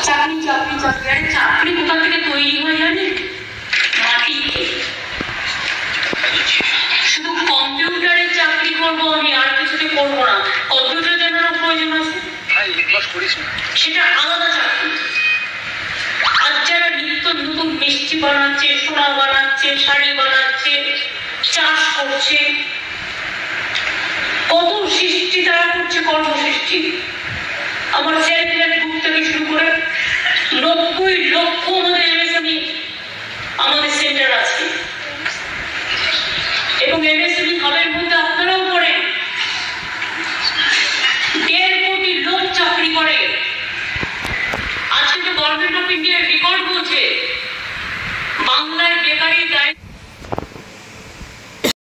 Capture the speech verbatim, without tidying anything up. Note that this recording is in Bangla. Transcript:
চাকরি চাকরি চাকরি আরে চাকরি কোথা থেকে তৈরি হয় জানেন? মাটিতে। শুধু কম্পিউটারের চাকরি করবো আমি, আর কিছুতে করবো না। কম্পিউটার জানার প্রয়োজন আছে, সেটা আলাদা চাকরি। আর যারা নিত্য নতুন মিষ্টি বানাচ্ছে, সোনা বানাচ্ছে, শাড়ি বানাচ্ছে, চাষ করছে, কত সৃষ্টি তারা করছে, কর্মসৃষ্টি। আমার সেলফ হেল্প গ্রুপ থেকে শুরু করে নব্বই লক্ষ আমাদের এমএসএমই আমাদের সেন্টার আছে।